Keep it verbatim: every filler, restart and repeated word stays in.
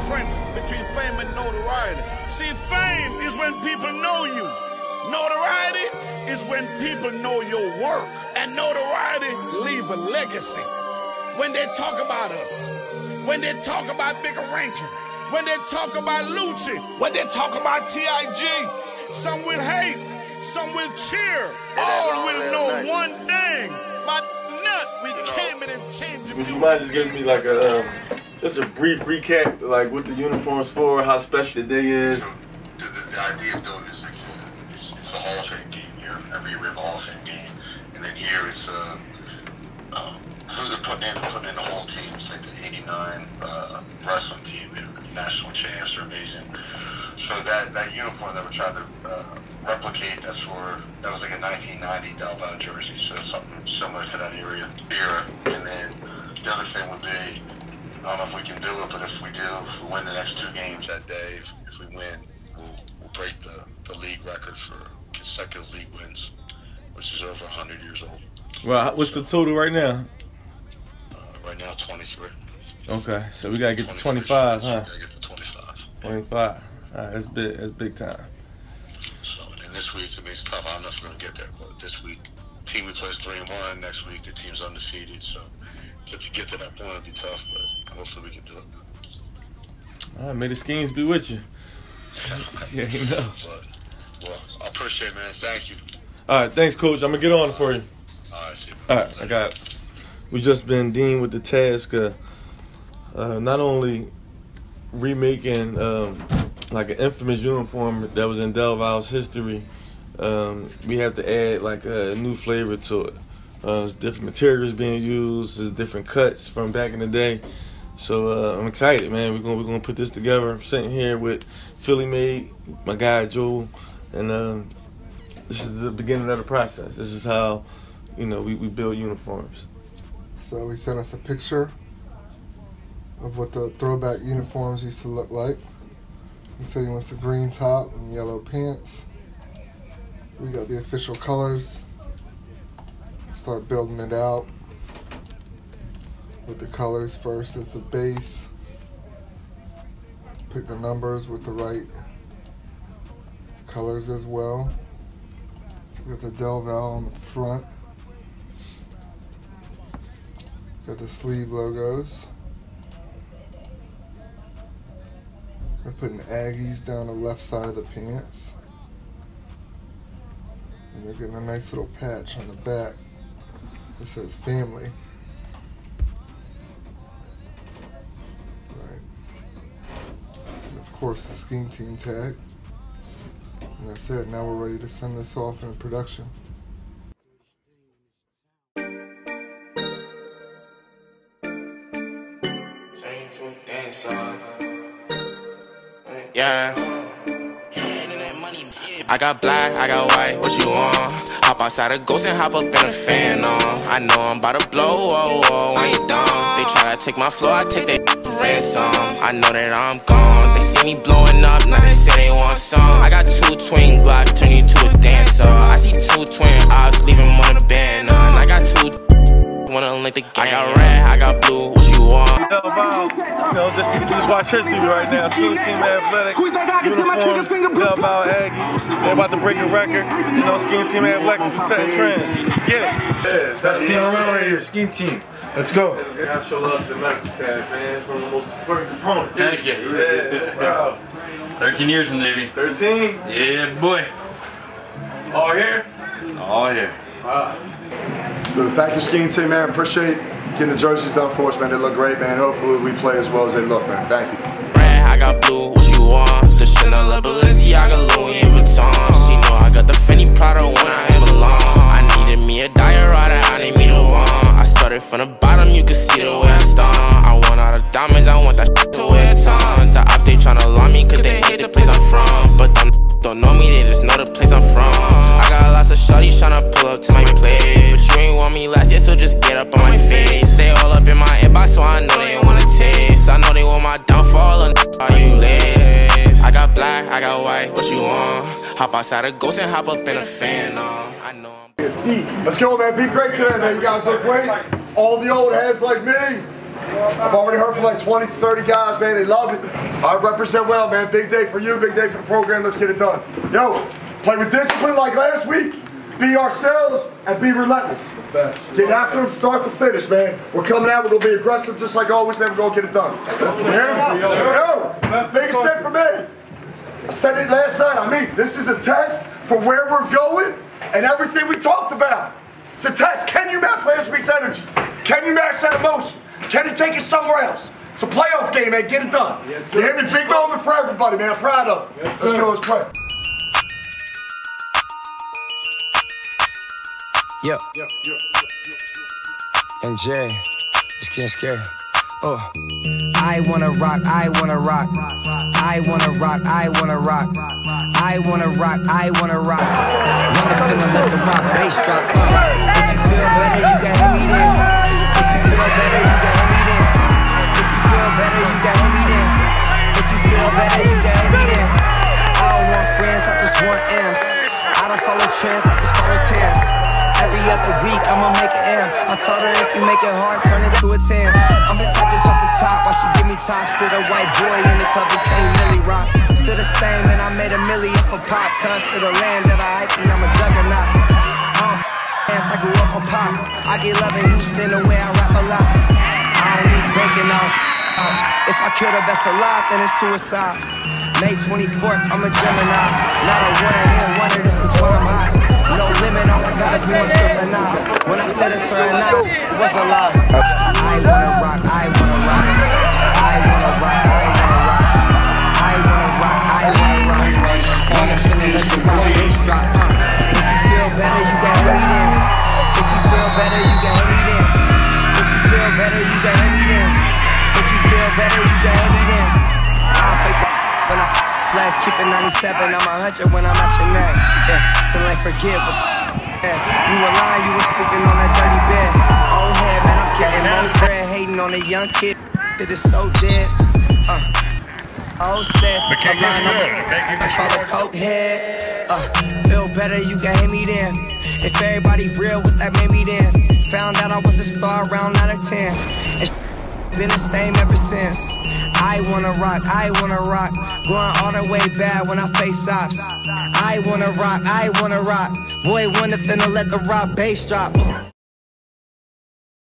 difference between fame and notoriety. See, fame is when people know you. Notoriety is when people know your work. And notoriety leave a legacy. When they talk about us, when they talk about Bigger Rankin, when they talk about Lucci, when they talk about T I G, some will hate, some will cheer. All will know one thing. My nut, we came in and changed the music. You might just give me like a, um, just a brief recap, like what the uniform's for, how special the day is. So the, the, the idea of doing this, like, it's, it's a Hall of Fame game here. Every year we have a Hall of Fame game. And then here it's uh, um, who they're putting in, they're putting in the whole team. It's like the eighty-nine uh, wrestling team, they're national champs, they're amazing. So that, that uniform that we're trying to uh, replicate, that's for, that was like a nineteen ninety DelVal jersey, so something similar to that area, era. And then the other thing would be, I don't know if we can do it, but if we do, if we win the next two games that day, if, if we win, we'll, we'll break the, the league record for consecutive league wins, which is over one hundred years old. Well, what's the total right now? Uh, right now, twenty-three. Okay, so we gotta get to twenty-five, huh? We gotta get to twenty-five. twenty-five. All right, that's big. That's big time. So, and this week, I mean, it's tough. I don't know if we're gonna get there, but this week, team we plays three and one. Next week, the team's undefeated. So, to, to get to that point, it'll be tough, but hopefully, we can do it. All right, may the Skeems be with you. Yeah, you know. But, well, I appreciate it, man. Thank you. All right, thanks, Coach. I'm gonna get on it for you. All right, see you. All right, I got it. We just been deemed with the task of uh, not only remaking um, like an infamous uniform that was in DelVal's history. Um, we have to add like a new flavor to it. Uh, there's different materials being used. There's different cuts from back in the day. So uh, I'm excited, man. We're gonna we're gonna put this together. I'm sitting here with Philly Made, my guy Joel, and um, this is the beginning of the process. This is how, you know, we, we build uniforms. So he sent us a picture of what the throwback uniforms used to look like. He said he wants the green top and yellow pants. We got the official colors. Start building it out with the colors first as the base. Pick the numbers with the right colors as well. Got the DelVal on the front. Got the sleeve logos. We're putting Aggies down the left side of the pants. And they're getting a nice little patch on the back that says family. Right. And of course the Skeem team tag. And that's it. Now we're ready to send this off in production. Yeah. I got black, I got white, what you want? Hop outside a ghost and hop up in a fan on. I know I'm about to blow, oh, oh, when you done. They try to take my flow, I take their ransom. I know that I'm gone. They see me blowing up, now they say they want some. I got two twin Glocks, turn you to a dancer. I see two twin eyes, leaving them on the band. And I got two wanna link the game. I got red, I got blue, what you want? DelVal, you know, just, just watch history right now. Skeem team athletics, uniforms, DelVal Aggies. They're about to break a record. You know, Skeem team athletics, we setting trends. Let's get it. Yeah, best team around right here, Skeem team. Let's go. I gotta show love to the medical staff, man. It's one of the most important components. Thank you. Yeah, wow. thirteen years in the Navy. thirteen? Yeah, boy. All here? All here. Wow. Dude, thank you, Skeem team, man. Appreciate getting the jerseys done for us, man. They look great, man. Hopefully we play as well as they look, man. Thank you. Red, I got blue, what you want? The Chanel, Balenciaga, Louis Vuitton. She know I got the Fendi Prada when I ain't belong. I needed me a diorata, I need me the one. I started from the bottom, you can see the way I stung. I want all the diamonds, I want that shit to wear a ton. The op, they tryna alarm me, cause they hate the place I'm from. But them don't know me, they just know the place I'm from. I got lots of shorties tryna pull up to my place, but you ain't want me last year, so just get up on my face. They all up in my inbox, so I know they wanna taste. I know they want my downfall, or are you lazy? I got black, I got white, what you want? Hop outside a ghost and hop up in a fan, uh, I know I'm Let's go, man. Be great today, man. You guys look great. All the old heads like me. I've already heard from like twenty, thirty guys, man. They love it. I represent well, man. Big day for you, big day for the program. Let's get it done. Yo, play with discipline like last week. Be ourselves and be relentless. Get after them, start to finish, man. We're coming out, we're going to be aggressive just like always, man. We're going to get it done. Yo, biggest thing for me. I said it last night. I mean, this is a test for where we're going and everything we talked about. It's a test. Can you match last week's energy? Can you match that emotion? Can you take it somewhere else? It's a playoff game, man. Get it done. Yes, you hear me? Big moment for everybody, man. I'm proud of it. Yes, let's go. Let's play. Yep. Yep. Yep. And Jay, it's getting scary. Oh. I wanna rock, I wanna rock. I wanna rock, I wanna rock. I wanna rock, I wanna rock. Wanna finna let the rock bass drop. Uh. If you feel better, you can hit me then. If you feel better, you can hit me then. If you feel better, you can hit me then. If you feel better, you can hit me then. I don't want friends, I just want M's. I don't follow trends, I just follow tens. Every other week, I'ma make an M. I told her if you make it hard, turn it to a ten. I'm the type to jump the top while she give me top. Still the white boy in the club who can't really rock. Still the same, and I made a million for pop. Come to the land that I hype, I'm a juggernaut. I'm dance, I grew up on pop. I get love in Houston the way I rap a lot. I don't need breaking off. If I kill the best alive, then it's suicide. May twenty-fourth, I'm a Gemini. Not a one-hit wonder, this is why I'm hot. No limit, all I got is more something now. When I said it's her and now, it was a lie. I wanna rock, I wanna rock. I wanna rock, I wanna rock. I wanna rock, I wanna rock. Wanna finna let the rock bass drop, huh? If you feel better, you can hit me then. If you feel better, you can hit me then. If you feel better, you can hit me then. If you feel better, you can hit me then. I don't fake the when I flash, keep it ninety-seven. I'm a hundred when I'm at your neck. Yeah, so like forget what the yeah. You were lying, you were sleeping on that dirty bed. Old head, man, I'm getting no bread. Hating on a young kid, it is so dead. Uh, old says, I line up, I call a coke head. Uh, feel better, you can hate me then. If everybody real, what that made me then. Found out I was a star around nine or ten. And been the same ever since. I wanna rock, I wanna rock. Going all the way bad when I face ops. I wanna rock, I wanna rock. Boy, wanna finna let the rock bass drop.